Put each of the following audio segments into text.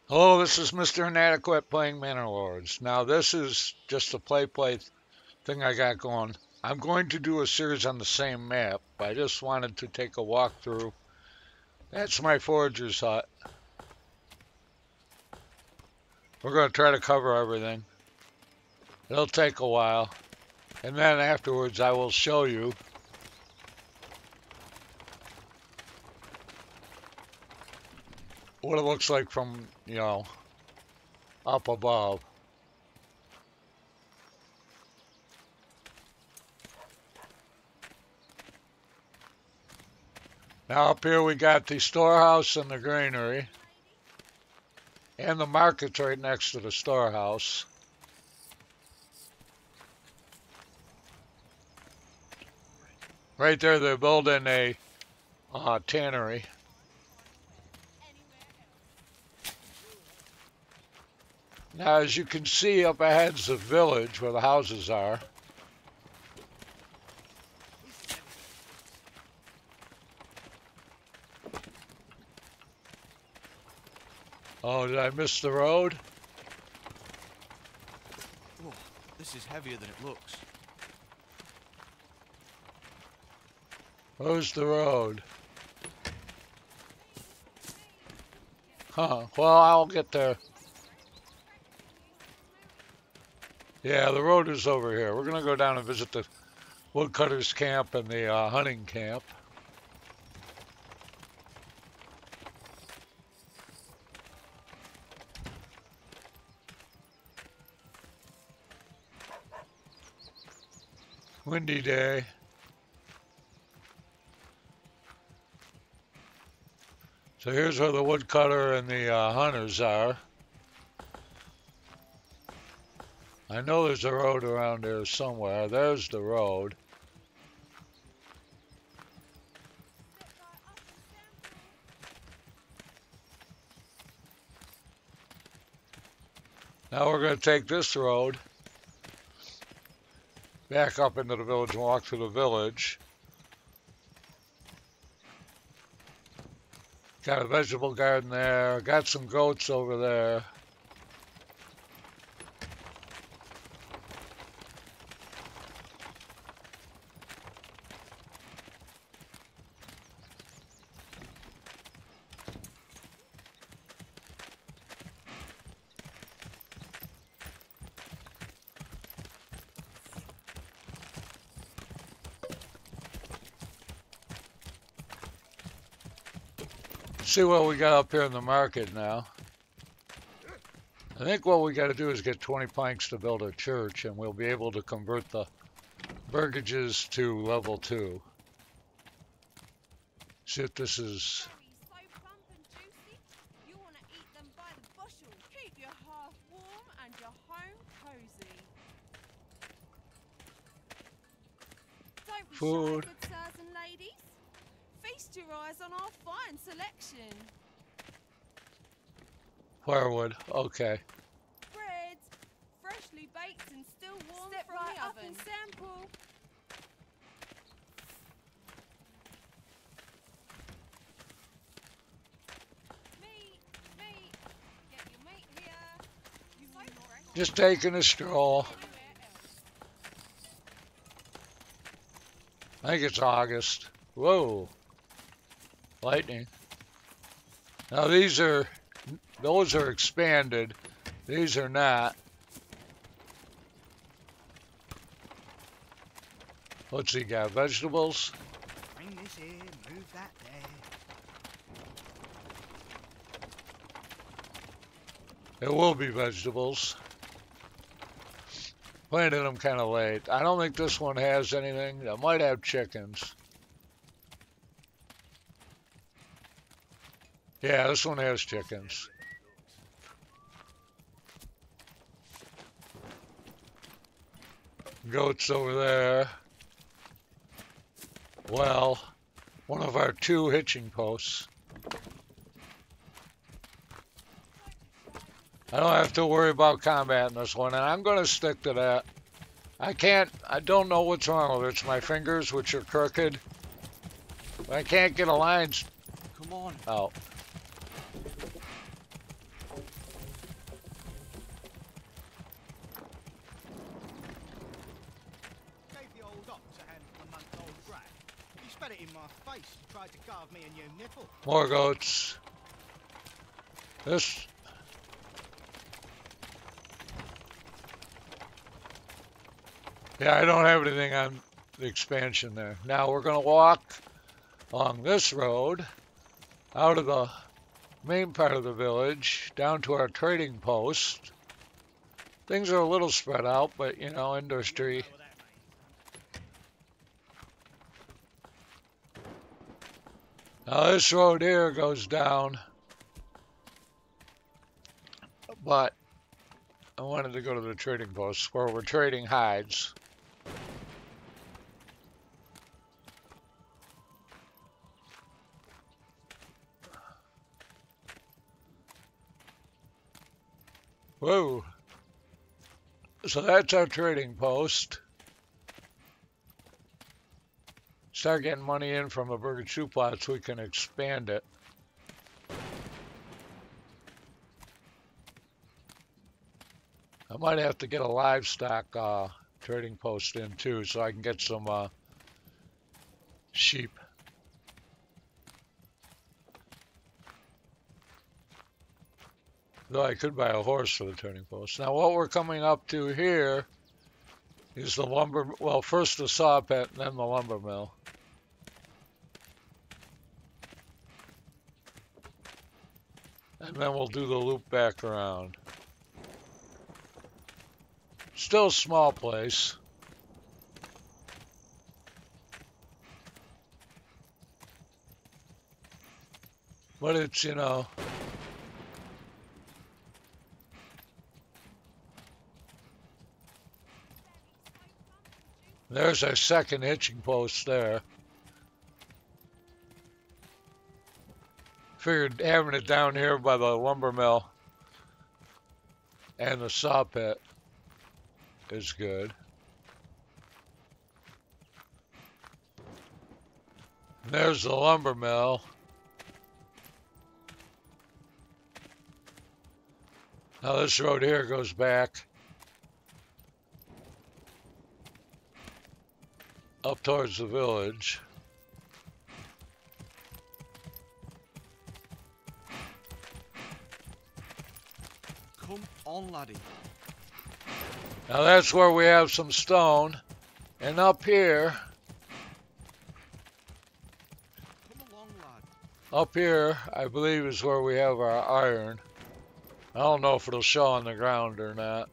Hello, this is Mr. Inadequate playing Manor Lords. Now, this is just a play thing I got going. I'm going to do a series on the same map. I just wanted to take a walk through. That's my forager's hut. We're going to try to cover everything. It'll take a while. And then afterwards, I will show you what it looks like from, up above. Now up here we got the storehouse and the granary. And the market's right next to the storehouse. Right there they're building a tannery. Now as you can see up ahead's the village where the houses are. Oh, did I miss the road? Oh, this is heavier than it looks. Where's the road? Huh, well, I'll get there. Yeah, the road is over here. We're going to go down and visit the woodcutters camp and the hunting camp. Windy day. So here's where the woodcutter and the hunters are. I know there's a road around here somewhere. There's the road. Now we're going to take this road back up into the village and walk through the village. Got a vegetable garden there. Got some goats over there. See what we got up here in the market now. I think what we got to do is get 20 planks to build a church, and we'll be able to convert the burgages to level 2. See if this is... Food. Feast your eyes on our fine selection. Firewood, okay. Bread, freshly baked and still warm from the oven. And sample. Meat, get your mate here. Just taking a stroll. I think it's August. Whoa. Lightning. Now those are expanded. These are not. What's he got? Vegetables? Bring this here, move that there. It will be vegetables. Planted them kind of late. I don't think this one has anything. It might have chickens. Yeah, this one has chickens. Goats over there. Well, one of our 2 hitching posts. I don't have to worry about combat in this one, and I'm going to stick to that. I don't know what's wrong with it. It's my fingers, which are crooked. I can't get a line Come on. out. my face. You tried to carve me a new nipple. More goats. This. Yeah, I don't have anything on the expansion there. Now we're going to walk along this road out of the main part of the village down to our trading post. Things are a little spread out, but you know, industry. Now this road here goes down, but I wanted to go to the trading post where we're trading hides. Whoa. So that's our trading post. Start getting money in from a burger chew plot so we can expand it. I might have to get a livestock trading post in too so I can get some sheep. Though I could buy a horse for the trading post. Now what we're coming up to here is the lumber, well, first the saw pit and then the lumber mill. And then we'll do the loop back around. Still a small place. But it's, you know, there's our second hitching post there. Figured having it down here by the lumber mill and the saw pit is good. And there's the lumber mill. Now this road here goes back up towards the village. Come on, laddie. Now that's where we have some stone. And up here, Come along, lad. up here, I believe is where we have our iron. I don't know if it'll show on the ground or not.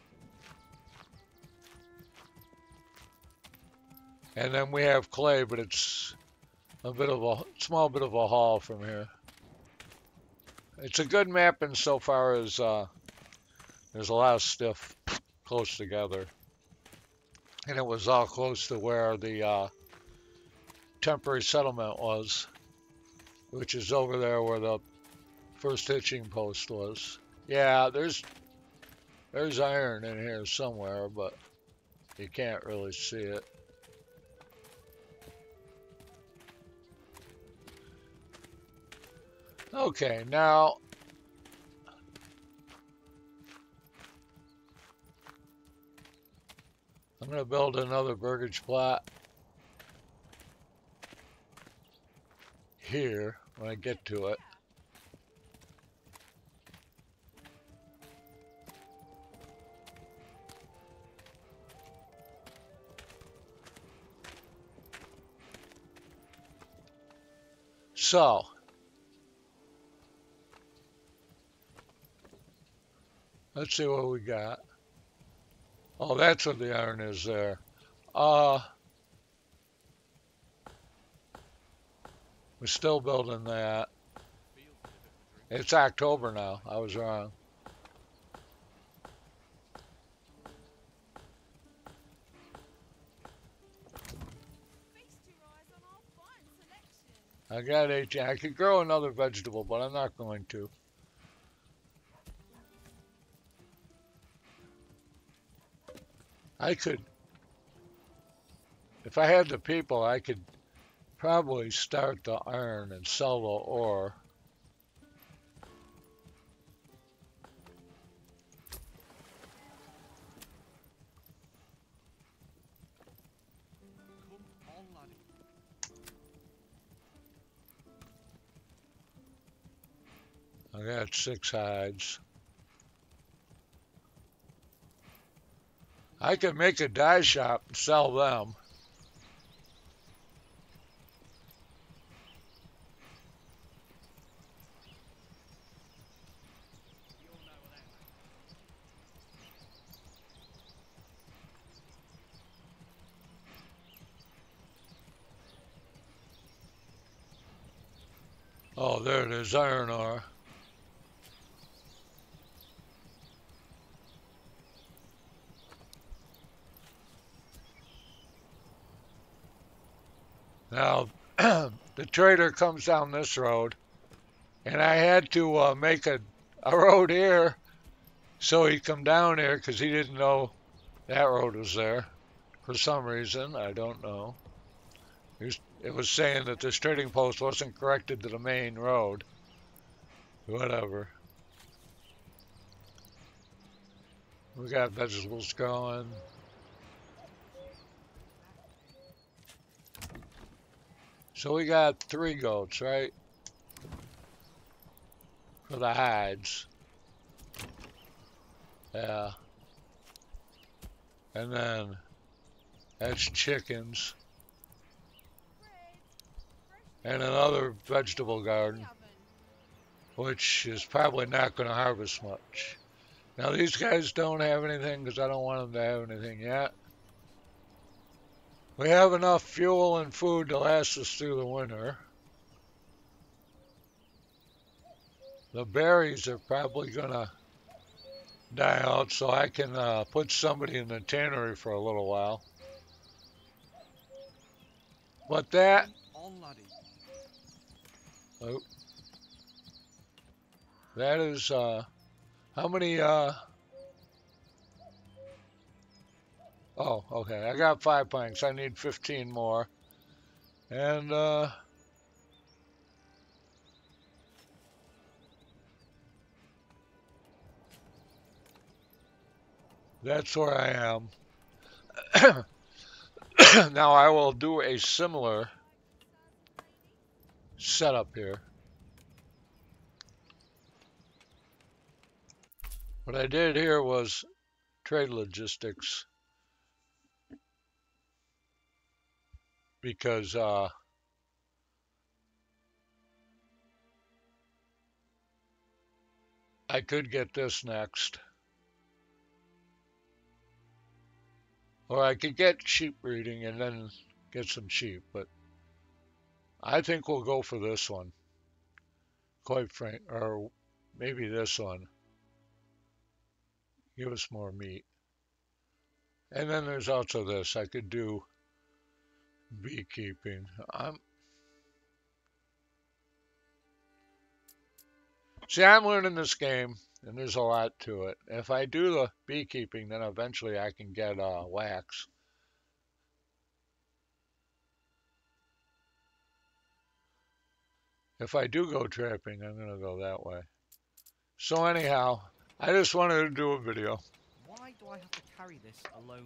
And then we have clay, but it's a bit of a small bit of a haul from here. It's a good map insofar as there's a lot of stuff close together. And it was all close to where the temporary settlement was, which is over there where the first hitching post was. Yeah, there's iron in here somewhere, but you can't really see it. Okay, now I'm going to build another burgage plot here when I get to it. So, let's see what we got. Oh, that's what the iron is there. We're still building that. It's October now. I was wrong. Feast your eyes on our fine selection. I got 18. I could grow another vegetable, but I'm not going to. I could, if I had the people, I could probably start the iron and sell the ore. Come on, laddie. got 6 hides. I could make a dye shop and sell them. Oh, there it is, iron ore. Now, the trader comes down this road, and I had to make a road here so he'd come down here because he didn't know that road was there for some reason. I don't know. It was saying that this trading post wasn't connected to the main road. Whatever. We got vegetables going. So we got 3 goats, right? For the hides. Yeah. And then that's chickens. And another vegetable garden, which is probably not going to harvest much. Now these guys don't have anything because I don't want them to have anything yet. We have enough fuel and food to last us through the winter. The berries are probably going to die out, so I can put somebody in the tannery for a little while. But that... On, laddie. Oh. That is, how many, oh, okay, I got 5 planks, I need 15 more, and, that's where I am. Now I will do a similar setup here. What I did here was trade logistics because I could get this next. Or I could get sheep breeding and then get some sheep, but I think we'll go for this one. Quite frank, or maybe this one. Give us more meat. And then there's also this. I could do beekeeping. I'm learning this game, and there's a lot to it. If I do the beekeeping, then eventually I can get wax. If I do go trapping, I'm going to go that way. So anyhow, I just wanted to do a video. Why do I have to carry this alone?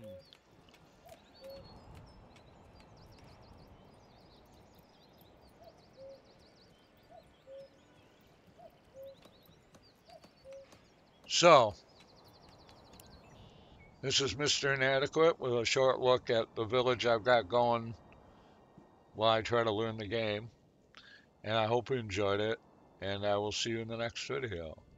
So, this is Mr. Inadequate with a short look at the village I've got going while I try to learn the game. And I hope you enjoyed it, and I will see you in the next video.